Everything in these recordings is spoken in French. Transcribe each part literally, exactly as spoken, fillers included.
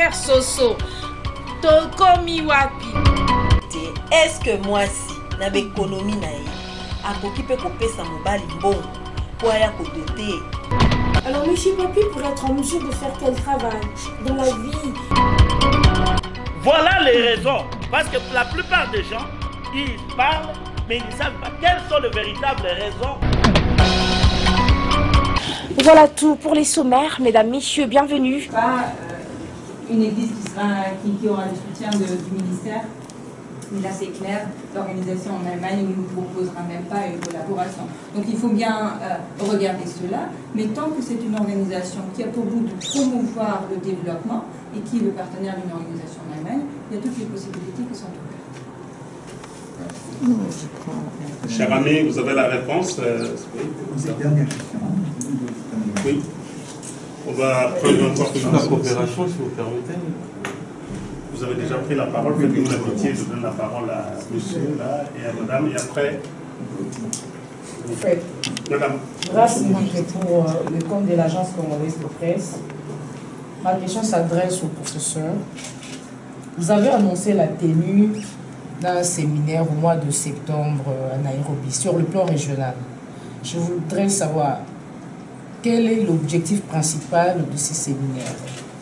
faire soso. Tokomi wapi. Est-ce que moi si na économie na ye akoki pe kopesa mobali mbongo pour aller kodoter? Alors monsieur Papi pourrait être en mesure de faire quel travail dans la vie? Voilà les raisons. Parce que la plupart des gens, ils parlent, mais ils ne savent pas quelles sont les véritables raisons. Voilà tout pour les sommaires, mesdames, messieurs, bienvenue. Pas euh, une église qui, sera, qui, qui aura le soutien de, du ministère. Mais là, c'est clair, l'organisation en Allemagne ne nous proposera même pas une collaboration. Donc, il faut bien euh, regarder cela. Mais tant que c'est une organisation qui a pour but de promouvoir le développement et qui est le partenaire d'une organisation en Allemagne, il y a toutes les possibilités qui sont ouvertes. Cher ami, vous avez la réponse? euh, C'est la dernière question. Oui. On va prendre encore une la coopération, si vous permettez. Vous avez déjà pris la parole, faites-nous l'amitié, je donne la parole à monsieur là, et à madame, et après. Fred. Madame. Grâce pour euh, le compte de l'agence congolaise de presse, ma question s'adresse au professeur. Vous avez annoncé la tenue d'un séminaire au mois de septembre à Nairobi sur le plan régional. Je voudrais savoir quel est l'objectif principal de ces séminaires.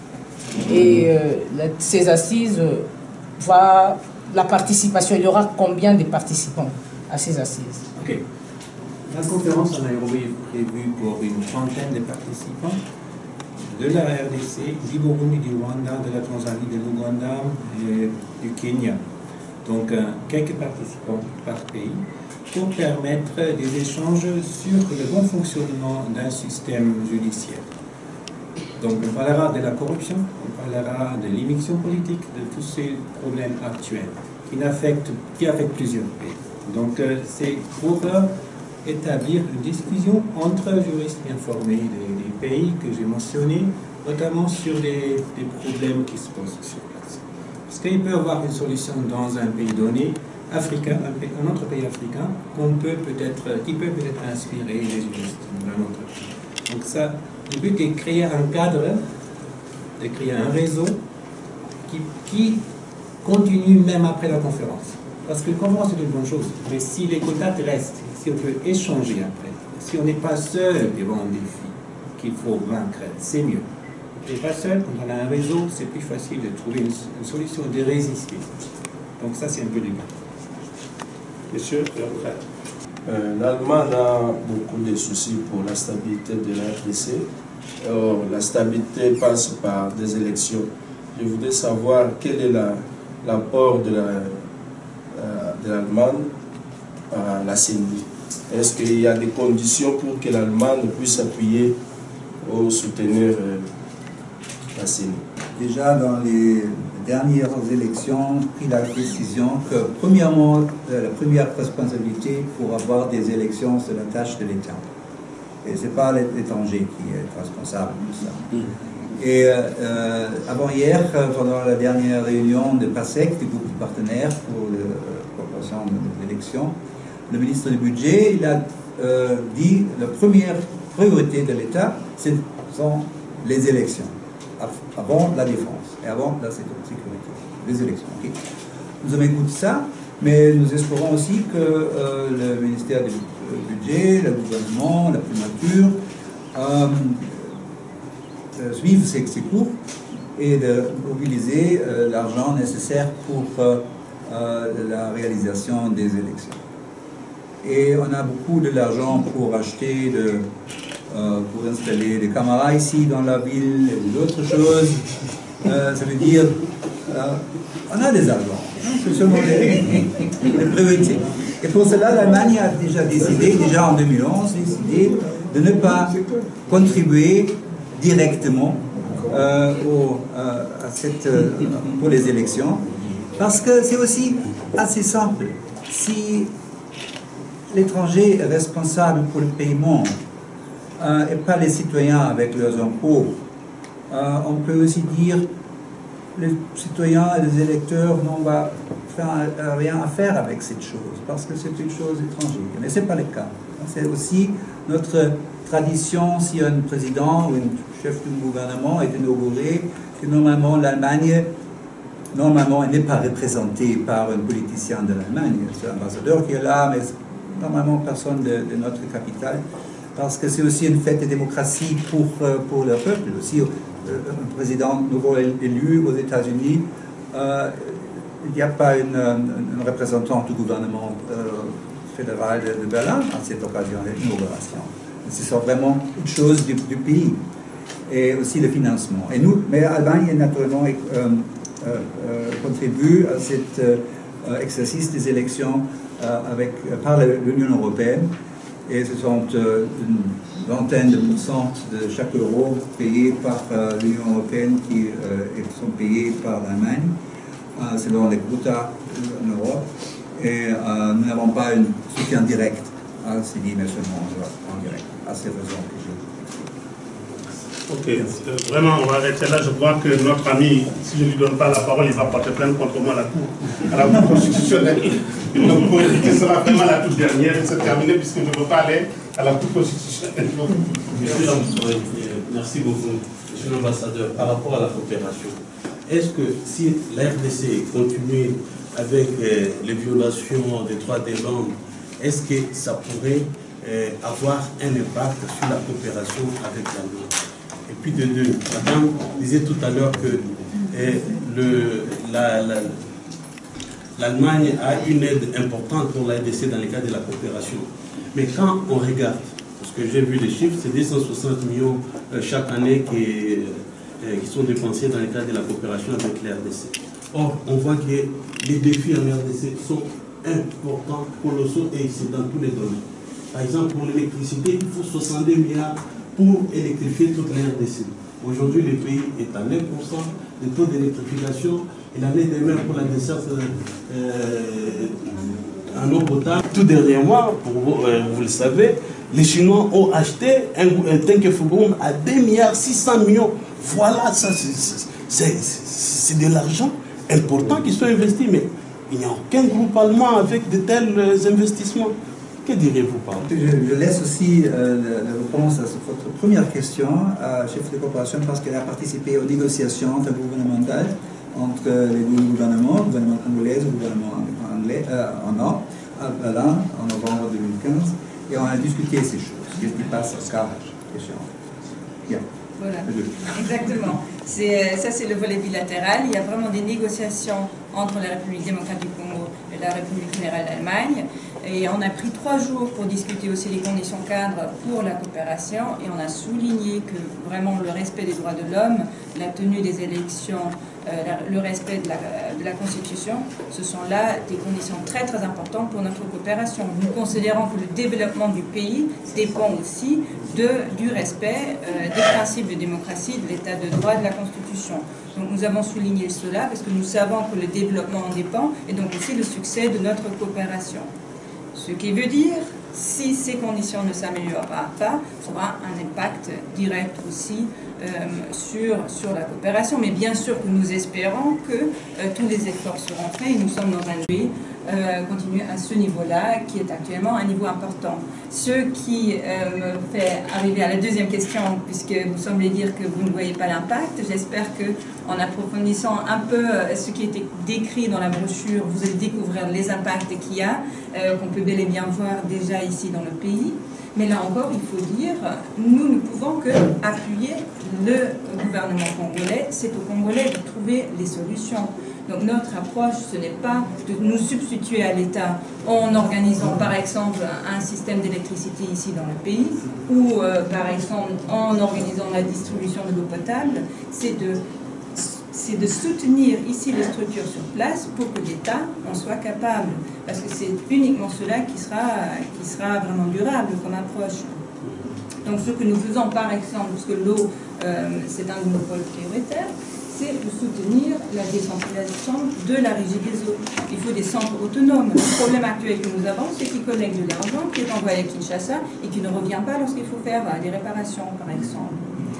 Et euh, la, ces assises, euh, va, la participation, il y aura combien de participants à ces assises? Ok. La conférence en Nairobi est prévue pour une trentaine de participants de la R D C, du Burundi, du Rwanda, de la Tanzanie, de l'Ouganda et du Kenya. Donc euh, quelques participants par pays pour permettre des échanges sur le bon fonctionnement d'un système judiciaire. Donc on parlera de la corruption, on parlera de l'immigration politique, de tous ces problèmes actuels qui affectent, qui affectent plusieurs pays. Donc euh, c'est pour euh, établir une discussion entre juristes bien formés des, des pays que j'ai mentionnés, notamment sur les, les problèmes qui se posent sur place. Parce qu'il peut y avoir une solution dans un pays donné, africain, un, pays, un autre pays africain, qu'on peut peut-être, qui peut peut-être inspirer les juristes d'un autre pays. Donc ça, le but est de créer un cadre, de créer un réseau qui, qui continue même après la conférence. Parce que la conférence est une bonne chose, mais si les contacts restent, si on peut échanger après, si on n'est pas seul devant un défi qu'il faut vaincre, c'est mieux. On n'est pas seul, quand on a un réseau, c'est plus facile de trouver une, une solution, de résister. Donc ça, c'est un peu du but. Monsieur, après. Euh, L'Allemagne a beaucoup de soucis pour la stabilité de la R D C. Or, la stabilité passe par des élections. Je voudrais savoir quel est l'apport la, de l'Allemagne la, euh, à la C E N I. Est-ce qu'il y a des conditions pour que l'Allemagne puisse appuyer ou soutenir euh, la C E N I? Déjà, dans les dernières élections, pris la décision que, premièrement, la première responsabilité pour avoir des élections, c'est la tâche de l'État. Et ce n'est pas l'étranger qui est responsable de ça. Mmh. Et euh, avant-hier, pendant la dernière réunion de PASEC, du groupe de partenaires pour la préparation de l'élection, le ministre du Budget il a euh, dit que la première priorité de l'État, ce sont les élections. Avant la défense et avant la sécurité, les élections. Okay. Nous avons écouté ça, mais nous espérons aussi que euh, le ministère du Budget, le gouvernement, la primature euh, euh, suivent ces, ces cours et de mobiliser euh, l'argent nécessaire pour euh, euh, la réalisation des élections. Et on a beaucoup de l'argent pour acheter de Euh, pour installer des caméras ici dans la ville et d'autres choses. Euh, ça veut dire euh, on a des argents, c'est seulement les, les priorités. Et pour cela, l'Allemagne a déjà décidé, déjà en deux mille onze, décidé de ne pas contribuer directement euh, au, euh, à cette, euh, pour les élections, parce que c'est aussi assez simple. Si l'étranger est responsable pour le paiement, Euh, et pas les citoyens avec leurs impôts. Euh, on peut aussi dire les citoyens et les électeurs n'ont pas rien à faire avec cette chose, parce que c'est une chose étrangère. Mais ce n'est pas le cas. C'est aussi notre tradition, si un président ou une chef du gouvernement est inauguré, que normalement l'Allemagne, normalement, elle n'est pas représentée par un politicien de l'Allemagne. C'est l'ambassadeur qui est là, mais normalement personne de, de notre capitale, parce que c'est aussi une fête de démocratie pour, pour le peuple. Aussi, un président nouveau élu aux États-Unis, euh, il n'y a pas une, une représentante du gouvernement euh, fédéral de, de Berlin à cette occasion de l'inauguration. C'est vraiment une chose du, du pays, et aussi le financement. Et nous, mais l'Allemagne, naturellement, euh, euh, euh, contribue à cet euh, exercice des élections euh, avec, par l'Union européenne, et ce sont euh, une vingtaine de pourcents de chaque euro payé par euh, l'Union européenne qui euh, sont payés par l'Allemagne, euh, selon les quotas en Europe. Et euh, nous n'avons pas un soutien direct à ces dix, mais seulement en direct, à ces raisons que je... Ok, euh, vraiment, on va arrêter là. Je crois que notre ami, si je ne lui donne pas la parole, il va porter plainte contre moi à la Cour, à la Cour constitutionnelle. Donc, ce sera vraiment la toute dernière, c'est terminé, puisque je ne veux pas aller à la Cour constitutionnelle. Monsieur, merci beaucoup, Monsieur l'ambassadeur. Par rapport à la coopération, est-ce que si la R D C continue avec euh, les violations des droits de l'homme, est-ce que ça pourrait euh, avoir un impact sur la coopération avec l'Allemagne? Et puis de deux, madame disait tout à l'heure que euh, le, la, la, l'Allemagne a une aide importante pour la R D C dans le cadre de la coopération. Mais quand on regarde, parce que j'ai vu les chiffres, c'est deux cent soixante millions euh, chaque année qui, euh, qui sont dépensés dans le cadre de la coopération avec la R D C. Or, on voit que les défis en R D C sont importants, colossaux, et c'est dans tous les domaines. Par exemple, pour l'électricité, il faut soixante-deux milliards pour électrifier toute la R D C. Aujourd'hui, le pays est à neuf pour cent de taux d'électrification, et l'année dernière pour la desserte euh, en eau potable. Tout dernièrement, pour vous, euh, vous le savez, les Chinois ont acheté un, un tank Fugon à deux milliards six cents millions. Voilà, ça c'est de l'argent important qui sont investis, mais il n'y a aucun groupe allemand avec de tels investissements. Que direz-vous par je, je laisse aussi euh, la réponse à votre première question à chef de coopération, parce qu'elle a participé aux négociations intergouvernementales entre les deux gouvernements, le gouvernement congolais et le gouvernement anglais, euh, en Nord, à Berlin, en novembre deux mille quinze, et on a discuté ces choses. Qu'est-ce qui passe à cette question? Bien. Voilà, exactement. Ça, c'est le volet bilatéral. Il y a vraiment des négociations entre la République démocratique du Congo et la République fédérale d'Allemagne. Et on a pris trois jours pour discuter aussi les conditions cadres pour la coopération. Et on a souligné que vraiment le respect des droits de l'homme, la tenue des élections, euh, le respect de la, de la Constitution, ce sont là des conditions très très importantes pour notre coopération. Nous considérons que le développement du pays dépend aussi de, du respect euh, des principes de démocratie, de l'état de droit, de la Constitution. Donc nous avons souligné cela parce que nous savons que le développement en dépend, et donc aussi le succès de notre coopération. Ce qui veut dire, si ces conditions ne s'améliorent pas, ça aura un impact direct aussi euh, sur, sur la coopération. Mais bien sûr que nous espérons que euh, tous les efforts seront faits, et nous sommes dans un pays euh, continue à ce niveau-là, qui est actuellement un niveau important. Ce qui euh, me fait arriver à la deuxième question, puisque vous semblez dire que vous ne voyez pas l'impact, j'espère qu'en approfondissant un peu ce qui était décrit dans la brochure, vous allez découvrir les impacts qu'il y a, euh, qu'on peut bel et bien voir déjà ici dans le pays. Mais là encore, il faut dire, nous ne pouvons que appuyer le gouvernement congolais. C'est aux Congolais de trouver les solutions. Donc notre approche, ce n'est pas de nous substituer à l'État en organisant par exemple un système d'électricité ici dans le pays, ou euh, par exemple en organisant la distribution de l'eau potable, c'est de, c'est de soutenir ici les structures sur place pour que l'État en soit capable. Parce que c'est uniquement cela qui sera, qui sera vraiment durable comme approche. Donc ce que nous faisons par exemple, parce que l'eau euh, c'est un de nos pôles prioritaires, c'est de soutenir la décentralisation de la régie des eaux. Il faut des centres autonomes. Le problème actuel que nous avons, c'est qu'ils collectent de l'argent qui est envoyé à Kinshasa et qui ne revient pas lorsqu'il faut faire des réparations, par exemple.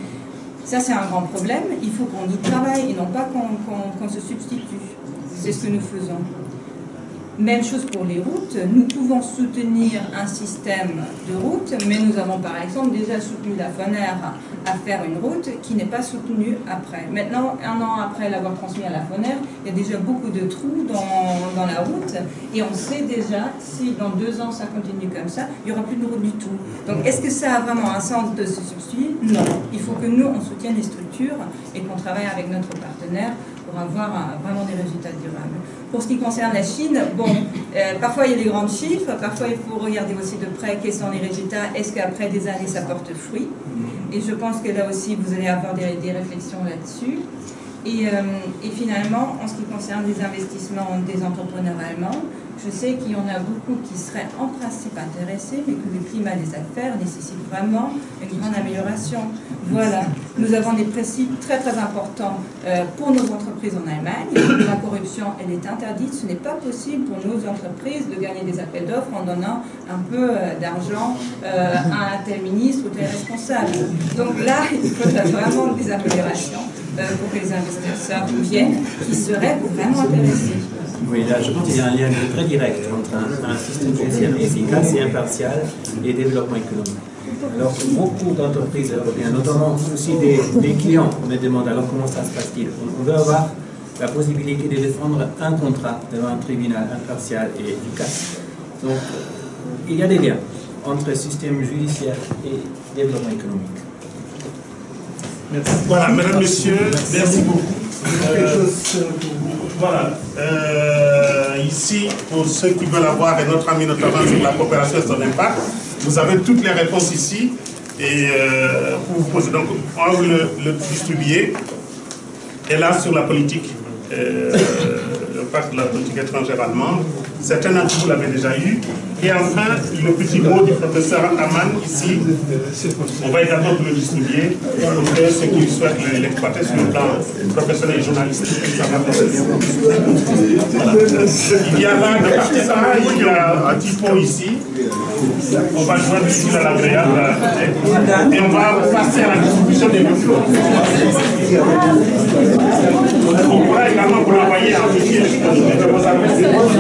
Ça, c'est un grand problème. Il faut qu'on y travaille et non pas qu'on qu'on, qu'on se substitue. C'est ce que nous faisons. Même chose pour les routes. Nous pouvons soutenir un système de route, mais nous avons par exemple déjà soutenu la FONER à faire une route qui n'est pas soutenue après. Maintenant, un an après l'avoir transmis à la FONER, il y a déjà beaucoup de trous dans, dans la route et on sait déjà si dans deux ans ça continue comme ça, il n'y aura plus de route du tout. Donc est-ce que ça a vraiment un sens de se poursuivre? Non. Il faut que nous, on soutienne les structures et qu'on travaille avec notre partenaire pour avoir un, vraiment des résultats durables. Pour ce qui concerne la Chine, bon, euh, parfois il y a des grands chiffres, parfois il faut regarder aussi de près quels sont les résultats, est-ce qu'après des années ça porte fruit? Et je pense que là aussi vous allez avoir des, des réflexions là-dessus. Et, euh, et finalement, en ce qui concerne les investissements des entrepreneurs allemands, je sais qu'il y en a beaucoup qui seraient en principe intéressés, mais que le climat des affaires nécessite vraiment une grande amélioration. Voilà, nous avons des principes très très importants euh, pour nos entreprises en Allemagne. La corruption, elle est interdite. Ce n'est pas possible pour nos entreprises de gagner des appels d'offres en donnant un peu euh, d'argent euh, à un tel ministre ou tel responsable. Donc là, il faudra vraiment des améliorations euh, pour que les investisseurs viennent qui seraient vraiment intéressés. Oui, là, je pense qu'il y a un lien très direct entre un, un système judiciaire efficace et impartial et développement économique. Alors, beaucoup d'entreprises européennes, notamment aussi des, des clients, me demandent alors comment ça se passe-t-il. On, on veut avoir la possibilité de défendre un contrat devant un tribunal impartial et efficace. Donc, il y a des liens entre système judiciaire et développement économique. Merci. Voilà, mesdames, messieurs, merci beaucoup. Euh, voilà, euh, ici, pour ceux qui veulent avoir, et notre ami notamment sur la coopération et son impact, vous avez toutes les réponses ici, et euh, pour vous poser. Donc, on va le, le distribuer, et là, sur la politique, euh, l'impact de la politique étrangère allemande, certains d'entre vous l'avaient déjà eu, et enfin, le petit mot du professeur Aman, ici, on va également le distribuer, pour que ceux qui souhaitent l'exploiter sur le plan professionnel et journalistique. Voilà. Il y a là de partie ça, il y a un petit pot ici, on va joindre l'utile à l'agréable, et on va passer à la distribution des documents. On pourra également vous l'envoyer en fichier de vos adresses.